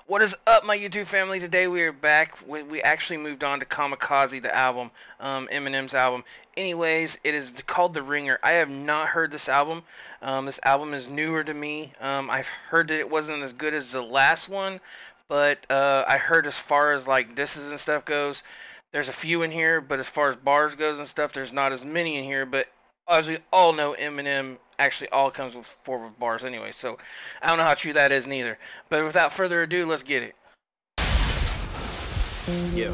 What is up, my YouTube family? Today we are back. We actually moved on to Kamikaze, the album, Eminem's album. Anyways, it is called The Ringer. I have not heard this album. This album is newer to me. I've heard that it wasn't as good as the last one, but I heard as far as like disses and stuff goes, there's a few in here, but as far as bars goes and stuff, there's not as many in here. But as we all know, Eminem actually all comes with 4 bars anyway, so I don't know how true that is neither. But without further ado, let's get it. Yeah.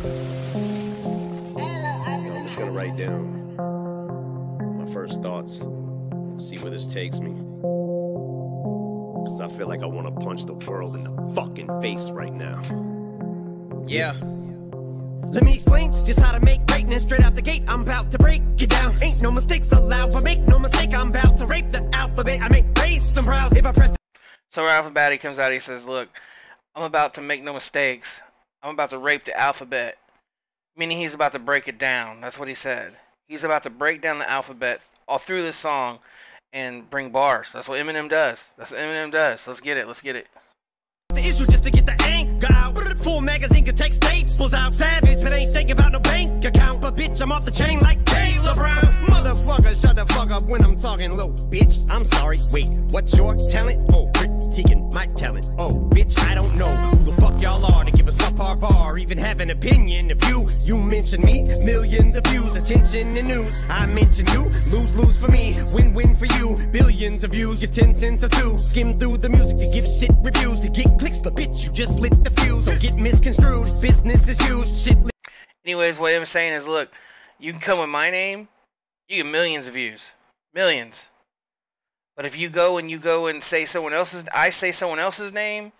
I'm just gonna write down my first thoughts, see where this takes me. Cause I feel like I wanna punch the world in the fucking face right now. Yeah. Let me explain just how to make greatness straight out the gate. I'm about to break it down. Ain't no mistakes allowed, but make no mistake, I'm about to rape the alphabet. I may raise some brows if I press. So Alphabet, he comes out, he says, look, I'm about to make no mistakes. I'm about to rape the alphabet. Meaning he's about to break it down. That's what he said. He's about to break down the alphabet all through this song and bring bars. That's what Eminem does. That's what Eminem does. Let's get it. Let's get it. The issue just to get the anger out. Full magazine could take staples out. Savage, but ain't thinking about no bank account. But bitch, I'm off the chain like Taylor Brown. Motherfucker, shut the fuck up when I'm talking low. Bitch, I'm sorry. Wait, what's your talent? Oh, critiquing my talent. Oh, bitch, I don't know who the fuck y'all are to give a subpar bar. Even have an opinion of you. You mention me, millions of views, attention and news. I mention you, lose for me, win for you. Billions of views, your 10 cents or 2. Skim through the music to give shit reviews to get clicks, but bitch, you just lit the fuse. Don't get misconstrued. Business is huge. Shit. Anyways, what I'm saying is, look, you can come with my name, you get millions of views, millions. But if you go and say someone else's, I say someone else's name,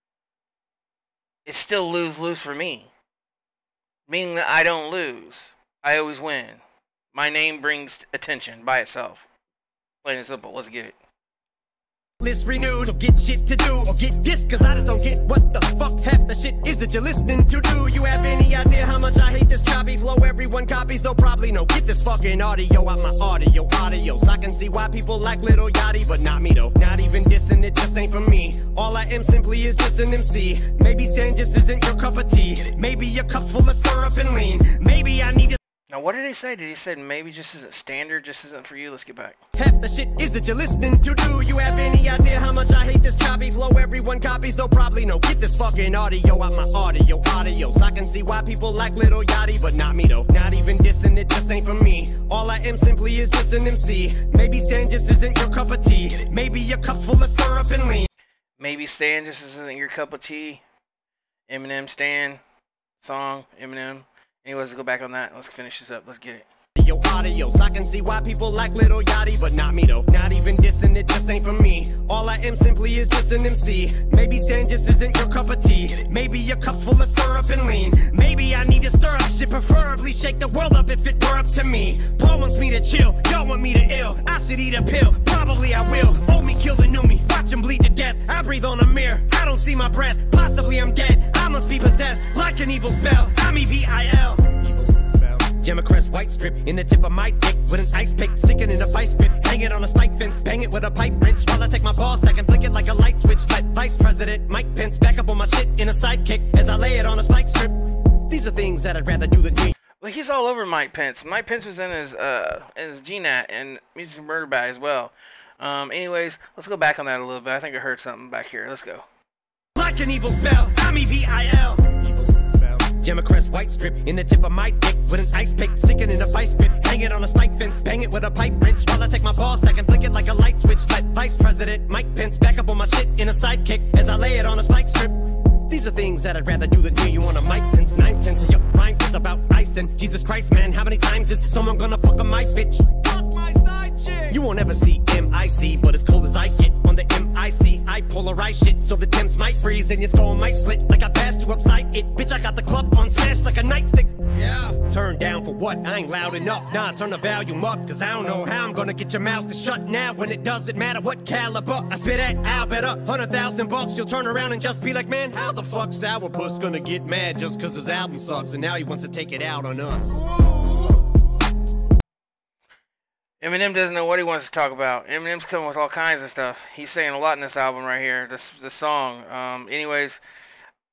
it's still lose for me. Meaning that I don't lose. I always win. My name brings attention by itself. Plain and simple. Let's get it. List renewed, so get shit to do or get this, cause I just don't get what the fuck half the shit is that you're listening to. Do you have any idea how much I hate this choppy flow? Everyone copies, they'll probably know. Get this fucking audio out my audio so I can see why people like Little Yachty, but not me though. Not even dissing, it just ain't for me. All I am simply is just an MC. Maybe Stan just isn't your cup of tea. Maybe your cup's full of syrup and lean. Maybe I need to. Now, what did he say? Did he say maybe just isn't standard, just isn't for you? Let's get back. Half the shit is that you're listening to. Do you have any idea how much I hate this choppy flow? Everyone copies, they'll probably know. Get this fucking audio out my audio so I can see why people like Little Yachty, but not me though. Not even dissing, it just ain't for me. All I am simply is just an MC. Maybe Stan just isn't your cup of tea. Maybe your cup's full of syrup and lean. Maybe Stan just isn't your cup of tea. Eminem, Stan, song, Eminem. Anyways, let's go back on that. Let's finish this up. Let's get it. Audio so I can see why people like Little Yachty, but not me though. Not even dissing, it just ain't for me. All I am simply is just an MC. Maybe Stan just isn't your cup of tea. Maybe your cup's full of syrup and lean. Maybe I need to stir up shit, preferably shake the world up if it were up to me. Paul wants me to chill, y'all want me to ill. I should eat a pill, probably I will. Old me kill the new me, watch him bleed to death. I breathe on a mirror, I don't see my breath. Possibly I'm dead, I must be possessed like an evil spell. I'm EVIL. Jam a crest white strip in the tip of my dick with an ice pick, sticking in a vice grip, hang it on a spike fence, bang it with a pipe wrench while I take my ball sack and flick it like a light switch. Let Vice President Mike Pence back up on my shit in a sidekick as I lay it on a spike strip. These are things that I'd rather do than me. Well, he's all over Mike Pence. Mike Pence was in his GNAT and Music Murder Bag as well. Anyways, let's go back on that a little bit. I think I heard something back here. Let's go. Like an evil spell, I'm EVIL. Jam a crest white strip in the tip of my dick with an ice pick, sticking in a vice grip, hang it on a spike fence, bang it with a pipe wrench while I take my ball sack and flick it like a light switch. Let Vice President Mike Pence back up on my shit in a sidekick as I lay it on a spike strip. These are things that I'd rather do than hear you on a mic since 9/10 of your rhyme is about ice and Jesus Christ, man, how many times is someone gonna fuck on my bitch? Fuck my side chick. You won't ever see MIC, but as cold as I get on the MIC, I polarize shit so the Temps might freeze and your skull might split like I passed you upside it. Bitch, I got the club on smash like a nightstick. Yeah. Turn down for what? I ain't loud enough. Nah, turn the volume up, cause I don't know how I'm gonna get your mouth to shut now when it doesn't matter what caliber I spit at. I'll bet $100,000 you'll turn around and just be like, man, how the fuck's Sourpuss gonna get mad just cause his album sucks and now he wants to take it out on us? Eminem doesn't know what he wants to talk about. Eminem's coming with all kinds of stuff. He's saying a lot in this album right here, this song. Anyways,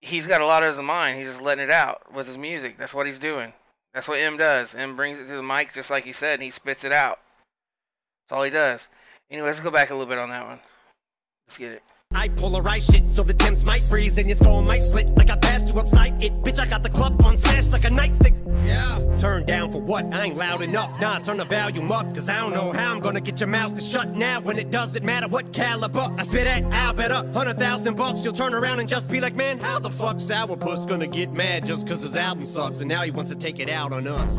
he's got a lot of his mind. He's just letting it out with his music. That's what he's doing. That's what M does. M brings it to the mic just like he said, and he spits it out. That's all he does. Anyway, let's go back a little bit on that one. Let's get it. I polarize shit so the Temps might freeze and your skull might split like I passed you upside it. Bitch, I got the club on smash like a nightstick. Yeah. Turn down for what? I ain't loud enough. Nah, turn the volume up, cause I don't know how I'm gonna get your mouth to shut now when it doesn't matter what caliber I spit at. I'll bet up $100,000 you'll turn around and just be like, man, how the fuck Sourpuss gonna get mad just cause his album sucks and now he wants to take it out on us?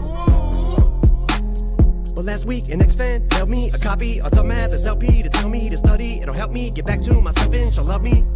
But last week, an ex-fan mailed me a copy of the Mathers LP to tell me to study. It'll help me get back to myself and she'll love me.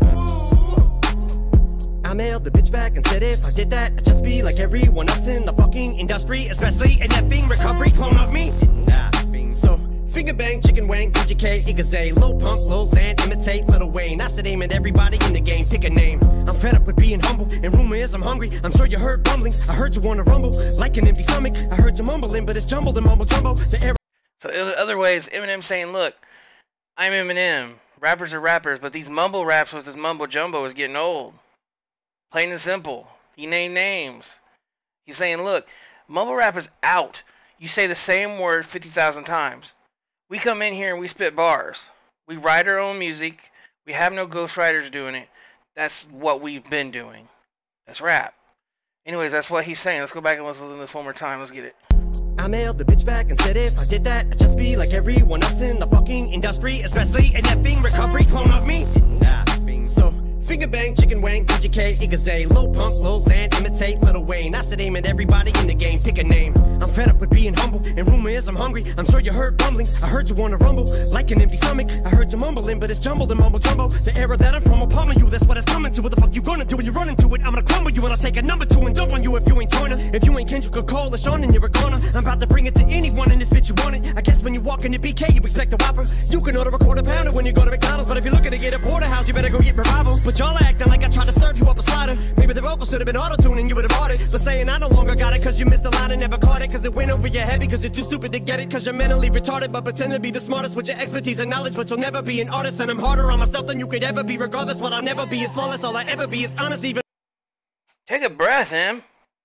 I mailed the bitch back and said if I did that, I'd just be like everyone else in the fucking industry, especially an effing recovery clone of me. So, finger bang, chicken wang, DJK, Igaze, Lil Pump, Lil Xan, imitate Lil Wayne. I should aim at everybody in the game, pick a name. I'm fed up with being humble, and rumor is I'm hungry. I'm sure you heard rumblings, I heard you wanna rumble. Like an empty stomach, I heard you mumbling, but it's jumbled and mumble jumbo. So in other ways, Eminem saying, look, I'm Eminem. Rappers are rappers, but these mumble raps with this mumbo jumbo is getting old. Plain and simple. He named names. He's saying, look, mumble rap is out. You say the same word 50,000 times. We come in here and we spit bars. We write our own music. We have no ghostwriters doing it. That's what we've been doing. That's rap. Anyways, that's what he's saying. Let's go back and listen to this one more time. Let's get it. I mailed the bitch back and said if I did that, I'd just be like everyone else in the fucking industry, especially an effing recovery clone of me. So, finger bang, chicken wang, DJK, Igaze, Lil Pump, Lil Xan, imitate Lil Wayne. I should aim at everybody in the game, pick a name. I'm fed up with being humble, and rumor is I'm hungry. I'm sure you heard rumblings, I heard you wanna rumble. Like an empty stomach, I heard you mumbling, but it's jumbled and mumble jumbo. The era that I'm from will pummel you, that's what it's coming to. What the fuck you gonna do when you run into it? I'm gonna crumble you and I'll take a number 2 and dump on you if you ain't joiner. If you ain't Kendrick or Cole or Sean, then you're a goner. I'm about to bring it to anyone in this bitch you want it. I guess when you walk in the BK, you expect a Whopper. You can order a quarter pounder when you go to McDonald's, but if you're looking to get a porterhouse, you better go get Revival. But y'all acting like I tried to serve you up a slider. Maybe the vocals should have been auto-tuned and you would have bought it. But saying I no longer got it cause you missed the line and never caught it, cause it went over your head because you're too stupid to get it, cause you're mentally retarded but pretend to be the smartest with your expertise and knowledge, but you'll never be an artist. And I'm harder on myself than you could ever be. Regardless, what I'll never be is flawless. All I ever be is honest. Even take a breath, Em.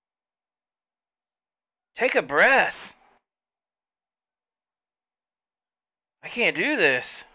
Take a breath. I can't do this.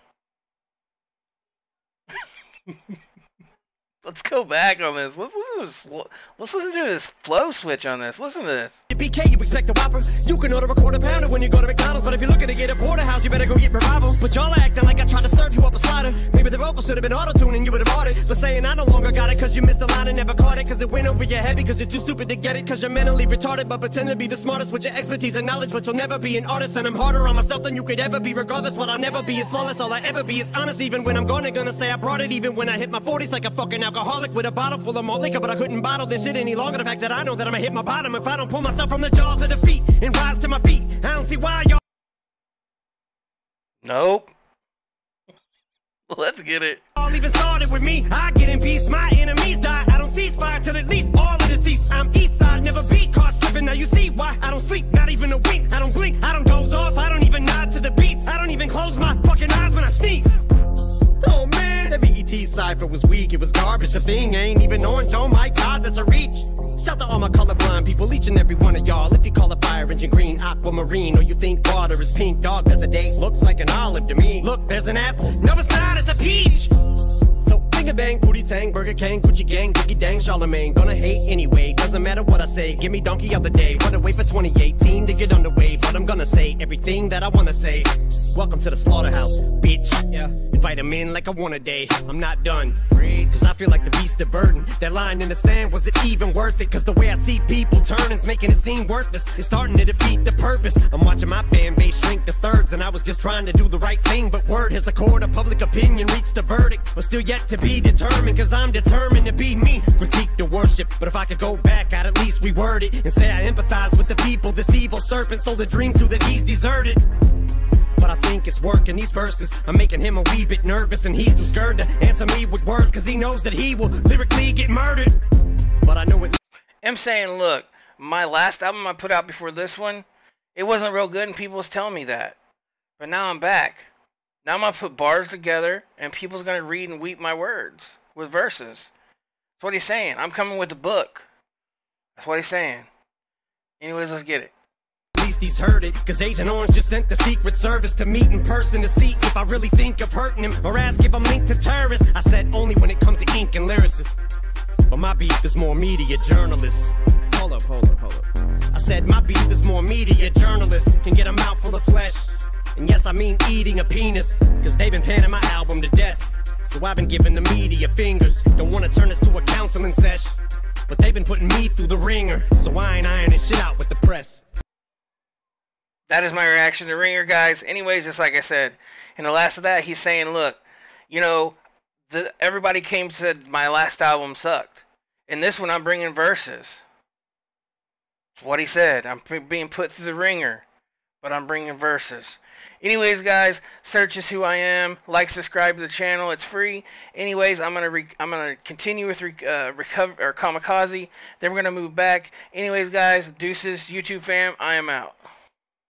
Let's go back on this. Let's listen to this flow switch on this. Listen to this. BK, you expect a Whopper. You can order a quarter pounder when you go to McDonald's, but if you're looking to get a porterhouse, you better go get Revival. But y'all acting like I tried to serve you up a slider. Maybe the vocals should have been auto-tuned and you would have bought it. But saying I no longer got it cause you missed the line and never caught it, cause it went over your head because you're too stupid to get it, cause you're mentally retarded but pretend to be the smartest with your expertise and knowledge, but you'll never be an artist. And I'm harder on myself than you could ever be. Regardless, what I'll never be is flawless. All I ever be is honest. Even when I'm gonna say I brought it. Even when I hit my 40s like a fucking alcoholic with a bottle full of malt liquor, but I couldn't bottle this shit any longer. The fact that I know that I'ma hit my bottom if I don't pull myself from the jaws of defeat and rise to my feet. I don't see why y'all. Nope. Let's get it. All even started with me. I get in peace, my enemies die. I don't cease fire till at least all of the seats. I'm east side, never be caught slipping. Now you see why I don't sleep, not even a wink. I don't blink, I don't doze off, I don't even nod to the beats. I don't even close my fucking eyes when I sneeze. Oh man, that BET cipher was weak, it was garbage. The thing ain't even orange, oh my god, that's a reach. Shout to all my colorblind people, each and every one of y'all. If you call a fire engine green, aquamarine, or you think water is pink, dog, that's a date. Looks like an olive to me. Look, there's an apple. No, it's not, it's a peach. So finger bang, booty tang, Burger King, Gucci gang, Biggie dang, Charlemagne. Gonna hate anyway, doesn't matter what I say. Give me donkey of the day. Wanna wait for 2018 to get underway, but I'm gonna say everything that I wanna say. Welcome to the slaughterhouse, bitch. Yeah, invite him in like I want a day. I'm not done, cause I feel like the beast of burden. That line in the sand, was it even worth it? Cause the way I see people turning's making it seem worthless. It's starting to defeat the purpose. I'm watching my fan base shrink to thirds, and I was just trying to do the right thing. But word has the court of public opinion reached a verdict, but still yet to be determined. Cause I'm determined to be me. Critique the worship, but if I could go back, I'd at least reword it and say I empathize with the people. This evil serpent sold a dream to that he's deserted. But I think it's working, these verses I'm making him a wee bit nervous, and he's too scared to answer me with words, cause he knows that he will lyrically get murdered. But I know it. I'm saying, look, my last album I put out before this one, it wasn't real good and people was telling me that. But now I'm back. Now I'm gonna put bars together and people's gonna read and weep my words with verses. That's what he's saying. I'm coming with the book. That's what he's saying. Anyways, let's get it. At least he's heard it, cause Agent Orange just sent the Secret Service to meet in person to see if I really think of hurting him, or ask if I'm linked to terrorists. I said only when it comes to ink and lyricists, but my beef is more media journalists. Hold up. I said my beef is more media journalists can get a mouthful of flesh, and yes I mean eating a penis, cause they've been panning my album to death. So I've been giving the media fingers. Don't wanna turn this to a counseling sesh, but they've been putting me through the ringer, so I ain't ironing shit out with the press. That is my reaction to Ringer, guys. Anyways, just like I said, in the last of that, he's saying, look, you know, everybody came to said my last album sucked. In this one, I'm bringing verses. That's what he said. I'm being put through the ringer, but I'm bringing verses. Anyways, guys, search is who I am. Like, subscribe to the channel. It's free. Anyways, I'm gonna continue with Kamikaze. Then we're gonna move back. Anyways, guys, deuces, YouTube fam. I am out.